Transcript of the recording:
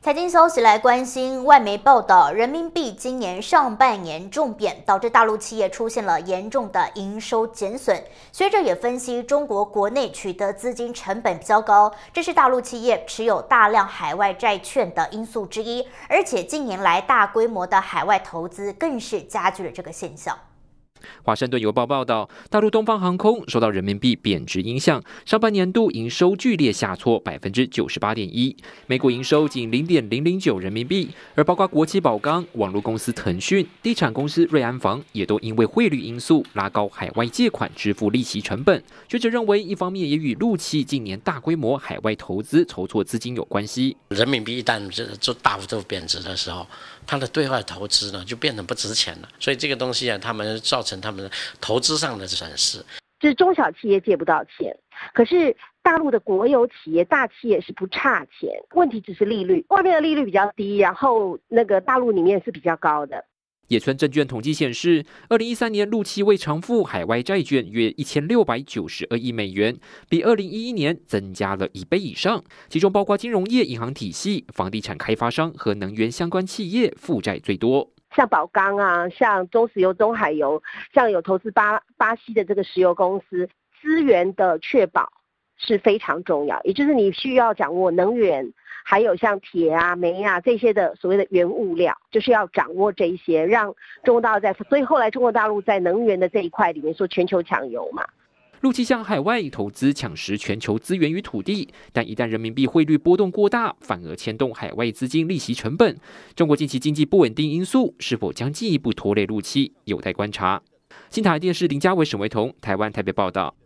财经消息来关心，外媒报道，人民币今年上半年重贬，导致大陆企业出现了严重的营收减损。学者也分析，中国国内取得资金成本比较高，这是大陆企业持有大量海外债券的因素之一。而且近年来大规模的海外投资更是加剧了这个现象。 华盛顿邮报报道，大陆东方航空受到人民币贬值影响，上半年度营收剧烈下挫98.1%，每股营收仅0.009人民币。而包括国企宝钢、网络公司腾讯、地产公司瑞安房也都因为汇率因素拉高海外借款支付利息成本。学者认为，一方面也与陆企近年大规模海外投资筹措资金有关系。 人民币一旦就大幅度贬值的时候，它的对外投资呢就变得不值钱了，所以这个东西啊，他们造成他们投资上的损失。 就是中小企业借不到钱，可是大陆的国有企业、大企业是不差钱，问题只是利率，外面的利率比较低，然后那个大陆里面是比较高的。 野村证券统计显示，2013年陆企未偿付海外债券约1692亿美元，比2011年增加了1倍以上。其中包括金融业、银行体系、房地产开发商和能源相关企业负债最多。 像宝钢啊，像中石油、中海油，像有投资巴西的这个石油公司，资源的确保是非常重要，也就是你需要掌握能源，还有像铁啊、煤啊这些的所谓的原物料，就是要掌握这一些，让中国大陆所以后来中国大陆在能源的这一块里面说全球抢油嘛。 陆企向海外投资抢食全球资源与土地，但一旦人民币汇率波动过大，反而牵动海外资金利息成本。中国近期经济不稳定因素是否将进一步拖累陆企，有待观察。新台电视林家伟、沈维彤，台湾台北报道。